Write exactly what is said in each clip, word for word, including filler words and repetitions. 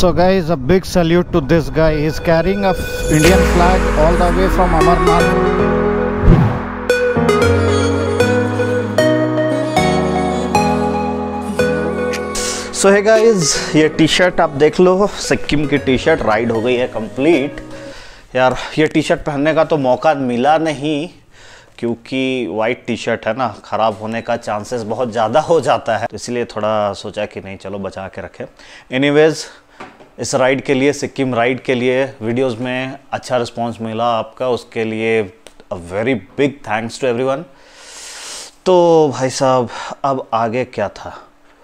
So guys, a big salute to this guy. He is carrying a Indian flag all the way from Amarnath. सो है guys, ये T shirt आप देख लो, सिक्किम की T shirt ride हो गई है complete. यार ये टी शर्ट पहनने का तो मौका मिला नहीं, क्योंकि वाइट टी शर्ट है ना, ख़राब होने का चांसेस बहुत ज़्यादा हो जाता है, तो इसलिए थोड़ा सोचा कि नहीं चलो बचा के रखें। एनीवेज, इस राइड के लिए, सिक्किम राइड के लिए वीडियोस में अच्छा रिस्पांस मिला आपका, उसके लिए a very big thanks to everyone. तो भाई साहब, अब आगे क्या था,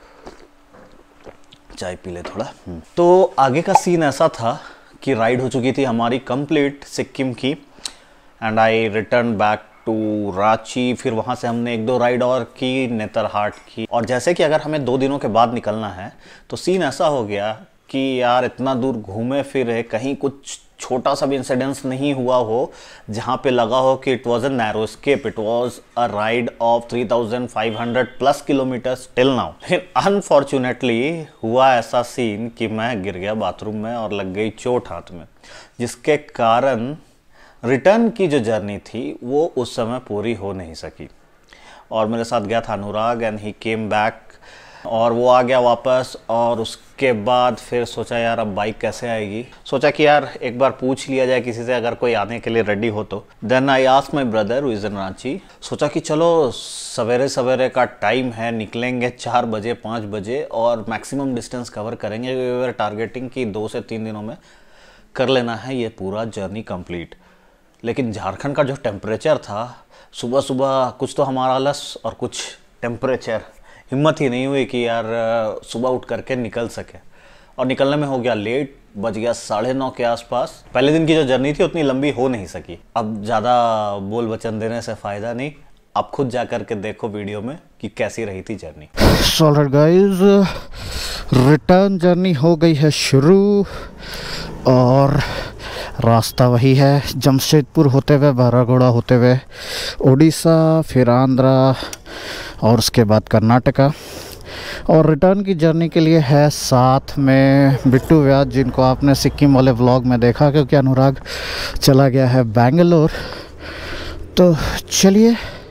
चाय पी ले थोड़ा। तो आगे का सीन ऐसा था कि राइड हो चुकी थी हमारी कंप्लीट सिक्किम की, and I return back to Ranchi. फिर वहाँ से हमने एक दो राइड और की, नेतरहाट की। और जैसे कि अगर हमें दो दिनों के बाद निकलना है, तो सीन ऐसा हो गया कि यार इतना दूर घूमे फिरे, कहीं कुछ छोटा सा भी इंसिडेंस नहीं हुआ हो जहाँ पे लगा हो कि it was a narrow escape. It was a ride of three thousand five hundred plus kilometres till now. लेकिन अनफॉर्चुनेटली हुआ ऐसा सीन कि मैं गिर गया बाथरूम में और लग गई चोट हाथ में, जिसके कारण रिटर्न की जो जर्नी थी वो उस समय पूरी हो नहीं सकी। और मेरे साथ गया था अनुराग, एंड ही केम बैक, और वो आ गया वापस। और उसके बाद फिर सोचा यार अब बाइक कैसे आएगी, सोचा कि यार एक बार पूछ लिया जाए किसी से, अगर कोई आने के लिए रेडी हो तो। Then I asked my brother who is in Ranchi, सोचा कि चलो सवेरे सवेरे का टाइम है, निकलेंगे चार बजे पाँच बजे और मैक्सिमम डिस्टेंस कवर करेंगे। वी वर टारगेटिंग कि दो से तीन दिनों में कर लेना है ये पूरा जर्नी कंप्लीट। लेकिन झारखंड का जो टेम्परेचर था, सुबह सुबह कुछ तो हमारा आलस और कुछ टेम्परेचर, हिम्मत ही नहीं हुई कि यार सुबह उठ करके निकल सके। और निकलने में हो गया लेट, बज गया साढ़े नौ के आसपास। पहले दिन की जो जर्नी थी उतनी लंबी हो नहीं सकी। अब ज़्यादा बोल वचन देने से फ़ायदा नहीं, आप खुद जा कर के देखो वीडियो में कि कैसी रही थी journey. Alright guys, return journey हो गई है शुरू, और रास्ता वही है, जमशेदपुर होते हुए, बारागोड़ा होते हुए उड़ीसा, फिर आंध्रा और उसके बाद कर्नाटका। और रिटर्न की जर्नी के लिए है साथ में बिट्टू व्यास, जिनको आपने सिक्किम वाले व्लॉग में देखा, क्योंकि अनुराग चला गया है बैंगलोर। तो चलिए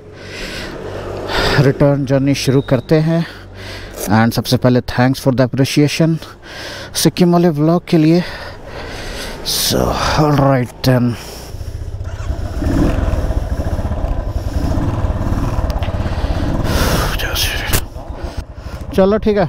रिटर्न जर्नी शुरू करते हैं। एंड सबसे पहले thanks for the appreciation Sikkim वाले व्लॉग के लिए। सो ऑलराइट देन, चलो ठीक है।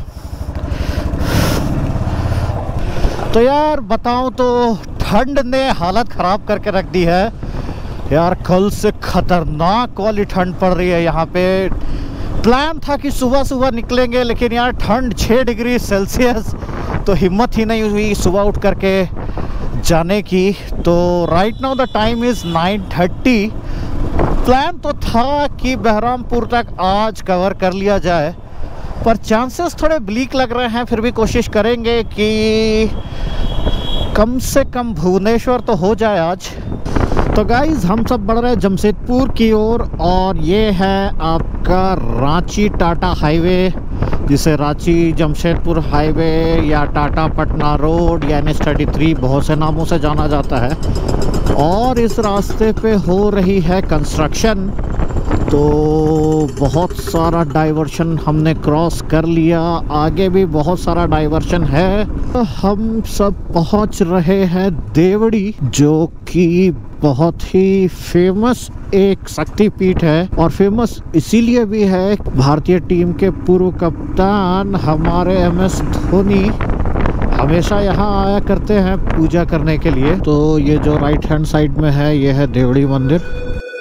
तो यार बताऊं तो ठंड ने हालत ख़राब करके रख दी है यार। कल से ख़तरनाक वाली ठंड पड़ रही है यहाँ पे। प्लान था कि सुबह सुबह निकलेंगे, लेकिन यार ठंड छः डिग्री सेल्सियस, तो हिम्मत ही नहीं हुई सुबह उठ करके जाने की। तो right now the time is nine thirty. Plan तो था कि बहरामपुर तक आज कवर कर लिया जाए, पर चांसेस थोड़े ब्लीक लग रहे हैं। फिर भी कोशिश करेंगे कि कम से कम भुवनेश्वर तो हो जाए आज। तो गाइज, हम सब बढ़ रहे हैं जमशेदपुर की ओर, और, और ये है आपका रांची टाटा हाईवे, जिसे रांची जमशेदपुर हाईवे या टाटा पटना रोड या एन एच थर्टी थ्री बहुत से नामों से जाना जाता है। और इस रास्ते पे हो रही है कंस्ट्रक्शन, तो बहुत सारा डाइवर्शन हमने क्रॉस कर लिया, आगे भी बहुत सारा डाइवर्शन है। तो हम सब पहुंच रहे हैं देवड़ी, जो कि बहुत ही फेमस एक शक्तिपीठ है। और फेमस इसीलिए भी है, भारतीय टीम के पूर्व कप्तान हमारे एम एस धोनी हमेशा यहाँ आया करते हैं पूजा करने के लिए। तो ये जो राइट हैंड साइड में है, ये है देवड़ी मंदिर।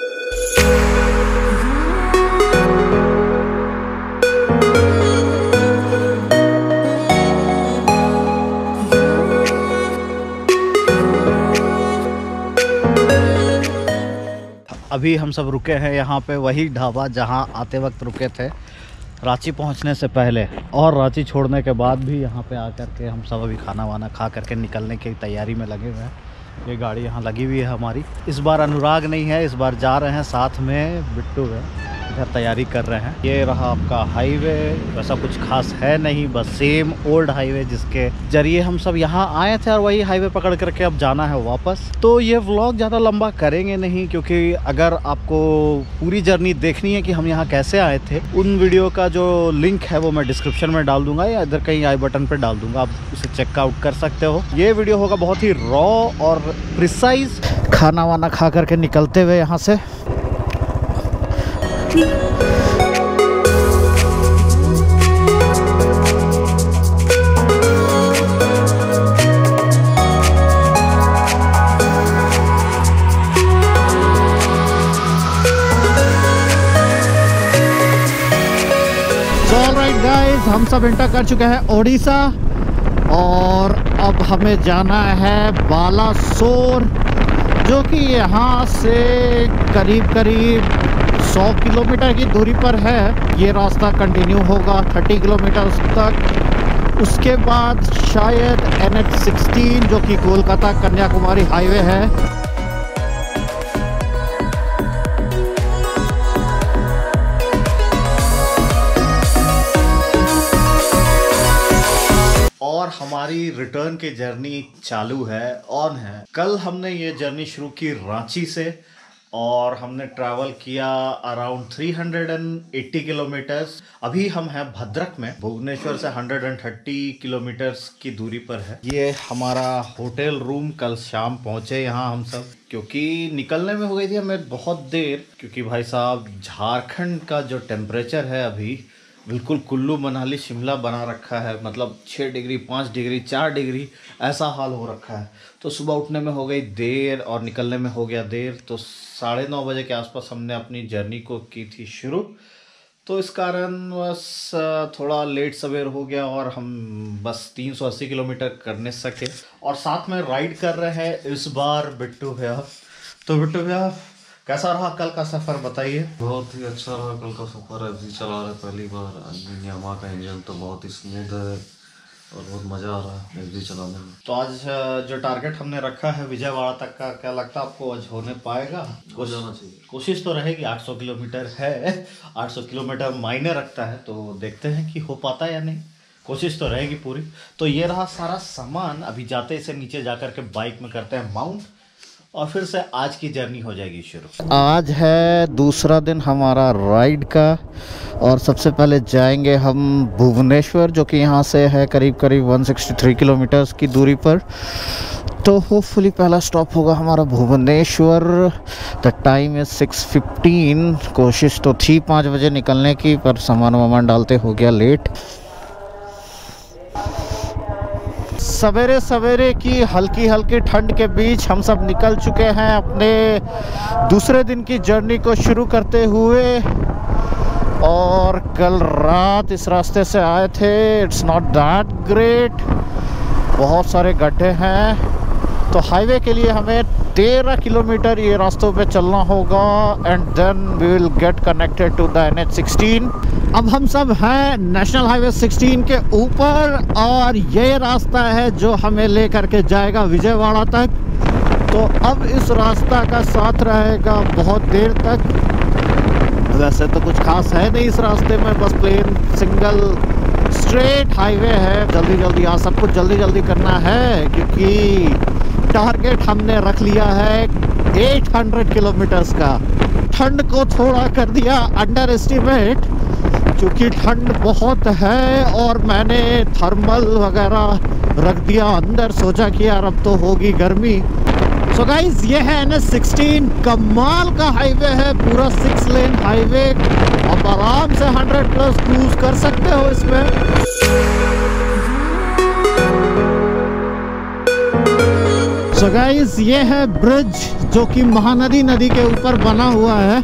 अभी हम सब रुके हैं यहाँ पे, वही ढाबा जहाँ आते वक्त रुके थे रांची पहुँचने से पहले, और रांची छोड़ने के बाद भी यहाँ पे आकर के हम सब अभी खाना वाना खा करके निकलने की तैयारी में लगे हुए हैं। ये गाड़ी यहाँ लगी हुई है हमारी। इस बार अनुराग नहीं है, इस बार जा रहे हैं साथ में बिट्टू है, इधर तैयारी कर रहे हैं। ये रहा आपका हाईवे, वैसा कुछ खास है नहीं, बस सेम ओल्ड हाईवे जिसके जरिए हम सब यहाँ आए थे और वही हाईवे पकड़ करके अब जाना है वापस। तो ये व्लॉग ज़्यादा लंबा करेंगे नहीं, क्योंकि अगर आपको पूरी जर्नी देखनी है कि हम यहाँ कैसे आए थे, उन वीडियो का जो लिंक है वो मैं डिस्क्रिप्शन में डाल दूंगा या इधर कहीं आई बटन पर डाल दूंगा, आप उसे चेकआउट कर सकते हो। ये वीडियो होगा बहुत ही रॉ और प्रिसाइज। खाना वाना खा करके निकलते हुए यहाँ से गाइस, हम सब एंटर कर चुके हैं ओडिशा और अब हमें जाना है बालासोर, जो कि यहाँ से करीब करीब सौ किलोमीटर की दूरी पर है। ये रास्ता कंटिन्यू होगा तीस किलोमीटर तक। उसके बाद शायद एन एच सिक्सटीन जो कि कोलकाता कन्याकुमारी हाईवे है, और हमारी रिटर्न की जर्नी चालू है, ऑन है। कल हमने ये जर्नी शुरू की रांची से और हमने ट्रैवल किया अराउंड तीन सौ अस्सी किलोमीटर्स। अभी हम हैं भद्रक में, भुवनेश्वर से एक सौ तीस किलोमीटर्स की दूरी पर है। ये हमारा होटल रूम, कल शाम पहुंचे यहाँ हम सब, क्योंकि निकलने में हो गई थी हमें बहुत देर, क्योंकि भाई साहब झारखंड का जो टेम्परेचर है अभी बिल्कुल कुल्लू मनाली शिमला बना रखा है। मतलब छः डिग्री पाँच डिग्री चार डिग्री ऐसा हाल हो रखा है। तो सुबह उठने में हो गई देर और निकलने में हो गया देर। तो साढ़े नौ बजे के आसपास हमने अपनी जर्नी को की थी शुरू। तो इस कारण बस थोड़ा लेट सवेर हो गया और हम बस तीन सौ अस्सी किलोमीटर करने सके। और साथ में राइड कर रहे हैं इस बार बिट्टू भैया। तो बिट्टू भैया, कैसा रहा कल का सफ़र, बताइए। बहुत ही अच्छा रहा कल का सफ़र। अभी चला रहे पहली बार। यामा का इंजन तो बहुत ही स्मूथ है और बहुत मज़ा आ रहा है एफ चलाने में। तो आज जो टारगेट हमने रखा है विजयवाड़ा तक का, क्या लगता है आपको आज होने पाएगा? हो जाना चाहिए। कोशिश तो रहेगी। आठ सौ किलोमीटर है, आठ सौ किलोमीटर मायने रखता है, तो देखते हैं कि हो पाता है या नहीं। कोशिश तो रहेगी पूरी। तो ये रहा सारा सामान। अभी जाते इसे नीचे जा कर के बाइक में करते हैं माउंट और फिर से आज की जर्नी हो जाएगी शुरू। आज है दूसरा दिन हमारा राइड का और सबसे पहले जाएंगे हम भुवनेश्वर, जो कि यहाँ से है करीब करीब एक सौ तिरसठ किलोमीटर्स की दूरी पर। तो होपफुली पहला स्टॉप होगा हमारा Bhubaneswar. The time is six fifteen. कोशिश तो थी पाँच बजे निकलने की, पर सामान वामान डालते हो गया लेट। सवेरे सवेरे की हल्की हल्की ठंड के बीच हम सब निकल चुके हैं अपने दूसरे दिन की जर्नी को शुरू करते हुए। और कल रात इस रास्ते से आए थे। इट्स नॉट दैट ग्रेट, बहुत सारे गड्ढे हैं। तो हाईवे के लिए हमें तेरह किलोमीटर ये रास्तों पे चलना होगा and then we will get connected to the N H sixteen. अब हम सब हैं नेशनल हाईवे सिक्सटीन के ऊपर और ये रास्ता है जो हमें ले करके जाएगा विजयवाड़ा तक। तो अब इस रास्ता का साथ रहेगा बहुत देर तक। वैसे तो कुछ खास है नहीं इस रास्ते में, बस प्लेन सिंगल स्ट्रेट हाईवे है। जल्दी जल्दी आ सब कुछ जल्दी जल्दी करना है, क्योंकि टारगेट हमने रख लिया है आठ सौ किलोमीटर्स का। ठंड को थोड़ा कर दिया अंडर एस्टिमेट, क्योंकि ठंड बहुत है और मैंने थर्मल वगैरह रख दिया अंदर। सोचा कि यार अब तो होगी गर्मी। सो गाइज, ये है एन एच सिक्सटीन। कमाल का हाईवे है, पूरा सिक्स लेन हाईवे। आप आराम से हंड्रेड प्लस क्रूज कर सकते हो इसमें। सो गाइज, ये है ब्रिज जो कि महानदी नदी के ऊपर बना हुआ है।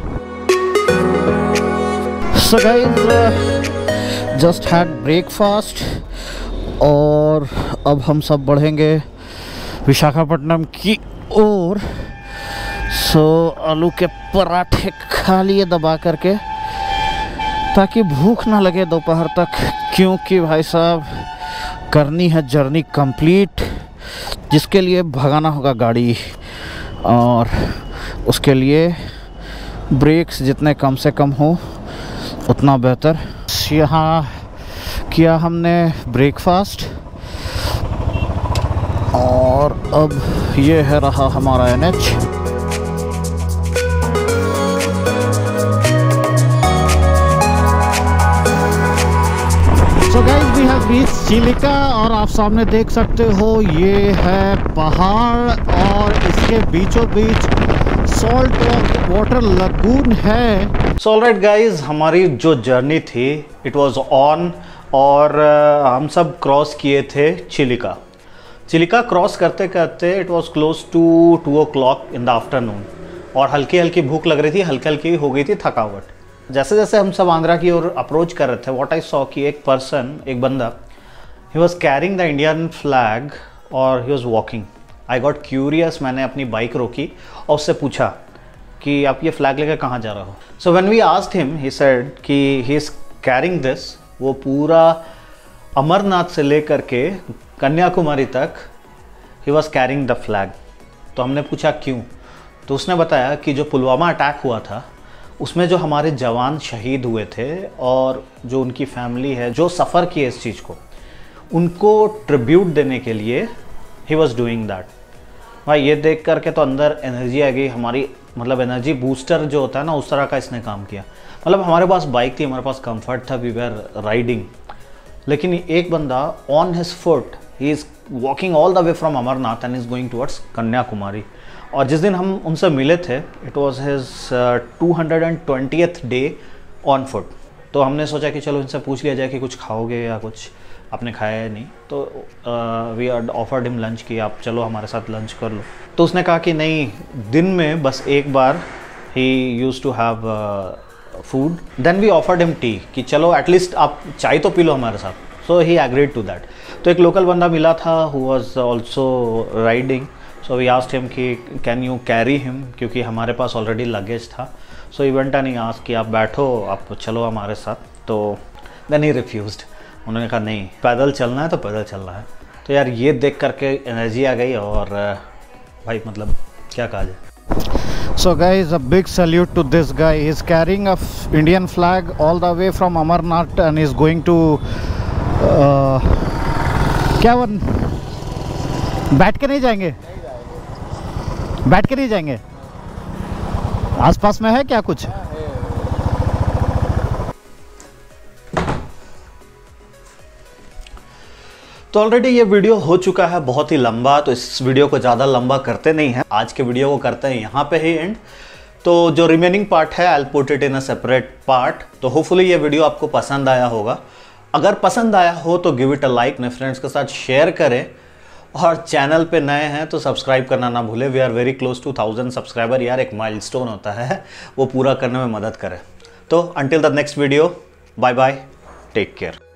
So guys, just had breakfast और अब हम सब बढ़ेंगे विशाखापट्टनम की ओर। सो आलू के पराठे खा लिए दबा करके, ताकि भूख ना लगे दोपहर तक, क्योंकि भाई साहब करनी है जर्नी कंप्लीट, जिसके लिए भगाना होगा गाड़ी और उसके लिए ब्रेक्स जितने कम से कम हो उतना बेहतर। यहाँ किया हमने ब्रेकफास्ट और अब ये है रहा हमारा N H. So guys we have reached Chilika और आप सामने देख सकते हो ये है पहाड़ और इसके बीचों बीच सॉल्ट वाटर लगून है। सो ऑलराइट गाइस, हमारी जो जर्नी थी इट वाज ऑन और uh, हम सब क्रॉस किए थे चिलिका। चिलिका क्रॉस करते करते it was close to two o'clock in the afternoon और हल्की हल्की भूख लग रही थी, हल्की हल्की हो गई थी थकावट। जैसे जैसे हम सब आंध्रा की ओर अप्रोच कर रहे थे, व्हाट आई सॉ कि एक पर्सन, एक बंदा, he was carrying the Indian flag और he was walking. I got curious, मैंने अपनी बाइक रोकी और उससे पूछा कि आप ये फ्लैग लेकर कहाँ जा रहे हो। So when we asked him he said कि ही इज़ कैरिंग दिस, वो पूरा अमरनाथ से लेकर के कन्याकुमारी तक he was carrying the flag. तो हमने पूछा क्यों, तो उसने बताया कि जो पुलवामा अटैक हुआ था उसमें जो हमारे जवान शहीद हुए थे और जो उनकी फैमिली है जो सफ़र किए इस चीज़ को, उनको ट्रिब्यूट देने के लिए ही वॉज डूइंग दैट। भाई ये देख करके तो अंदर एनर्जी आ गई हमारी, मतलब एनर्जी बूस्टर जो होता है ना, उस तरह का इसने काम किया। मतलब हमारे पास बाइक थी, हमारे पास कंफर्ट था, वी वर राइडिंग, लेकिन एक बंदा on his foot he is walking all the way from Amarnath and is going towards Kanyakumari. और जिस दिन हम उनसे मिले थे it was his two hundred and twentieth day on foot. तो हमने सोचा कि चलो इनसे पूछ लिया जाए कि कुछ खाओगे या कुछ आपने खाया है नहीं। तो वी ऑफर्ड हिम लंच कि आप चलो हमारे साथ लंच कर लो। तो उसने कहा कि नहीं, दिन में बस एक बार ही use to have food. Then we offered him tea कि चलो एटलीस्ट आप चाय तो पी लो हमारे साथ। So he agreed to that. तो एक लोकल बंदा मिला था who was also riding. So we asked him कि कैन यू कैरी हिम, क्योंकि हमारे पास ऑलरेडी लगेज था। So he went and he asked कि आप बैठो, आप चलो हमारे साथ। तो देन ही रिफ्यूज्ड। उन्होंने कहा नहीं, पैदल चलना है तो पैदल चलना है। तो यार ये देख करके एनर्जी आ गई और भाई मतलब क्या कहा जाए। So guys, a big salute to this guy. He is carrying a Indian flag all the way from Amarnath and is going to uh, क्या वन बैठ के नहीं जाएंगे, बैठ के नहीं जाएंगे। आसपास में है क्या कुछ? तो ऑलरेडी ये वीडियो हो चुका है बहुत ही लंबा, तो इस वीडियो को ज़्यादा लंबा करते नहीं हैं। आज के वीडियो को करते हैं यहाँ पे ही एंड। तो जो रिमेनिंग पार्ट है I will put it in a separate part. तो होपफुली ये वीडियो आपको पसंद आया होगा। अगर पसंद आया हो तो गिव इट अ लाइक, अपने फ्रेंड्स के साथ शेयर करें और चैनल पे नए हैं तो सब्सक्राइब करना ना भूलें। We are very close to thousand subscriber. यार एक माइलस्टोन होता है, वो पूरा करने में मदद करें। तो until the next video, bye bye, take care.